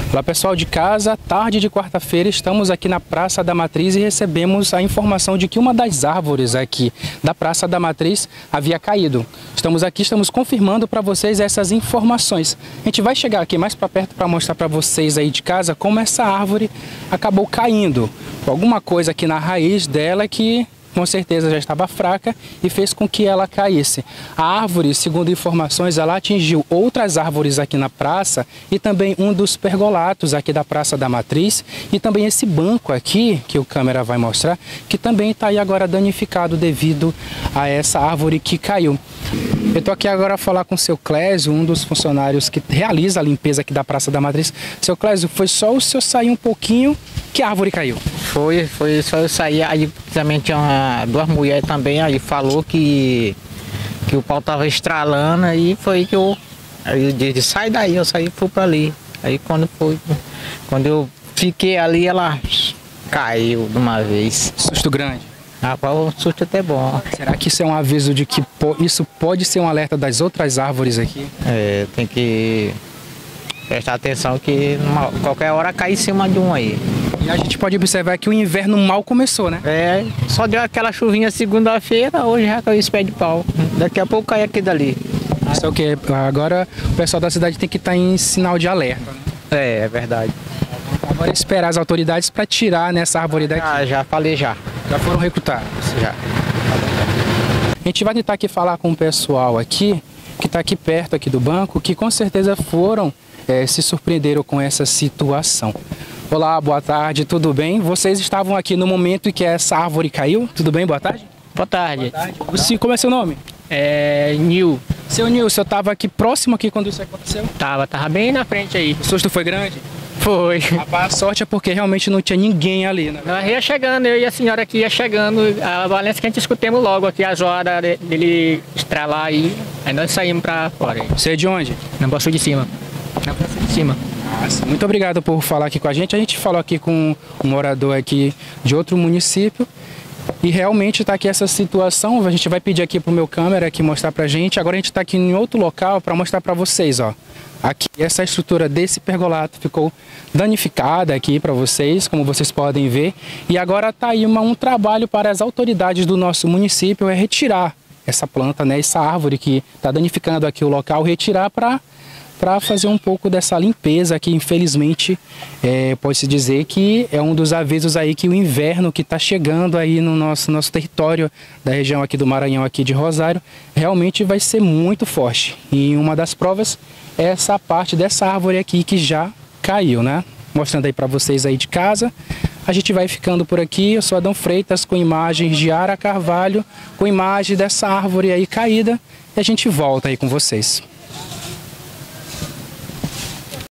Olá pessoal de casa, tarde de quarta-feira estamos aqui na Praça da Matriz e recebemos a informação de que uma das árvores aqui da Praça da Matriz havia caído. Estamos confirmando para vocês essas informações. A gente vai chegar aqui mais para perto para mostrar para vocês aí de casa como essa árvore acabou caindo. Alguma coisa aqui na raiz dela que com certeza já estava fraca e fez com que ela caísse. A árvore, segundo informações, ela atingiu outras árvores aqui na praça e também um dos pergolatos aqui da Praça da Matriz e também esse banco aqui, que o câmera vai mostrar, que também está aí agora danificado devido a essa árvore que caiu. Eu estou aqui agora a falar com o seu Clésio, um dos funcionários que realiza a limpeza aqui da Praça da Matriz. Seu Clésio, foi só o senhor sair um pouquinho que a árvore caiu? Foi só eu sair, aí também tinha duas mulheres também, aí falou que o pau tava estralando, aí foi que aí eu disse, sai daí, eu saí e fui pra ali. Aí quando eu fiquei ali, ela caiu de uma vez. Susto grande? Rapaz, o susto até bom. Será que isso é um aviso de que isso pode ser um alerta das outras árvores aqui? É, tem que prestar atenção que qualquer hora cai em cima de um aí. E a gente pode observar que o inverno mal começou, né? É, só deu aquela chuvinha segunda-feira, hoje já caiu esse pé de pau. Daqui a pouco cai aqui dali. Isso é o que? Agora o pessoal da cidade tem que estar em sinal de alerta, né? É verdade. Agora esperar as autoridades para tirar nessa árvore daqui. Já falei já. Já foram recrutados? Já. A gente vai tentar aqui falar com o pessoal aqui, que está aqui perto aqui do banco, que com certeza foram, se surpreenderam com essa situação. Olá, boa tarde, tudo bem? Vocês estavam aqui no momento em que essa árvore caiu? Tudo bem? Boa tarde? Boa tarde. Boa tarde. Como é seu nome? Nil. Seu Nil, o senhor estava aqui próximo aqui quando isso aconteceu? Tava bem na frente aí. O susto foi grande? Foi. A sorte é porque realmente não tinha ninguém ali, né? Nós ia chegando, eu e a senhora aqui ia chegando, a valência que a gente escutemos logo aqui, as horas dele estralar aí nós saímos pra fora. Você é de onde? Na Boa de Cima. Na Praça de Cima. Nossa, muito obrigado por falar aqui com a gente. A gente falou aqui com um morador aqui de outro município e realmente está aqui essa situação. A gente vai pedir aqui pro meu câmera aqui mostrar pra gente. Agora a gente está aqui em outro local para mostrar para vocês, ó. Aqui essa estrutura desse pergolato ficou danificada aqui para vocês, como vocês podem ver. E agora está aí um trabalho para as autoridades do nosso município retirar essa planta, né, essa árvore que está danificando aqui o local, retirar para fazer um pouco dessa limpeza que infelizmente pode-se dizer que é um dos avisos aí que o inverno que está chegando aí no nosso território da região aqui do Maranhão, aqui de Rosário, realmente vai ser muito forte. E uma das provas é essa parte dessa árvore aqui que já caiu, né? Mostrando aí para vocês aí de casa. A gente vai ficando por aqui. Eu sou Adão Freitas com imagens de Ara Carvalho, com imagem dessa árvore aí caída, e a gente volta aí com vocês.